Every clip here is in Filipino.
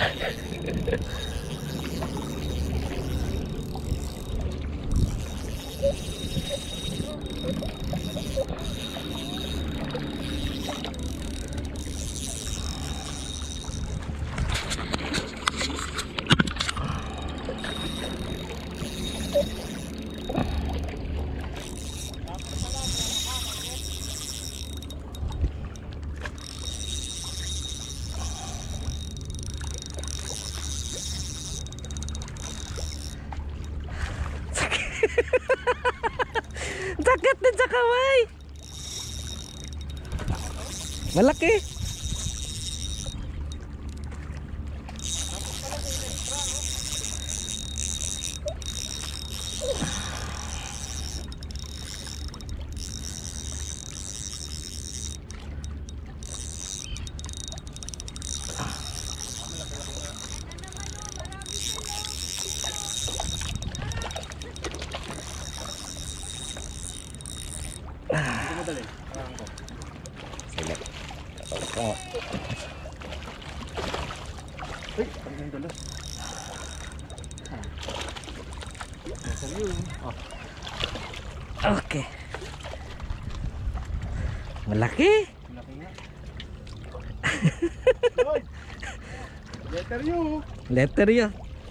Sakit din sa kamay. Malaki. Madali. Sige. Oh. Uy, ano yung dala? Sa'yo. Oh. Okay. Malaki. Malaki nga. Hoy! Letter U. Letter yun.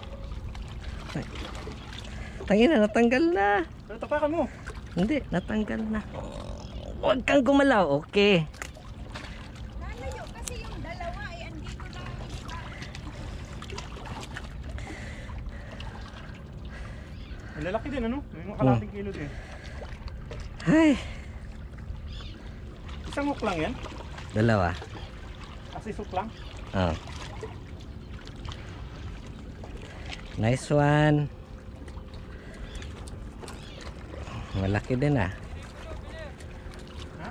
Tangina, natanggal na. Pero tapakan mo. Hindi, natanggal na. Huwag kang gumalaw. Okay. Lalayo kasi yung dalawa ay andito lang. Ang lalaki din ano? May mga kalating kilo din. Ay, Isang hook lang yan? dalawa. As is hook lang? Oh. Nice one. Malaki din ah. Ha?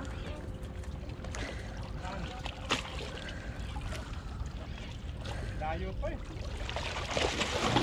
Layo pa eh.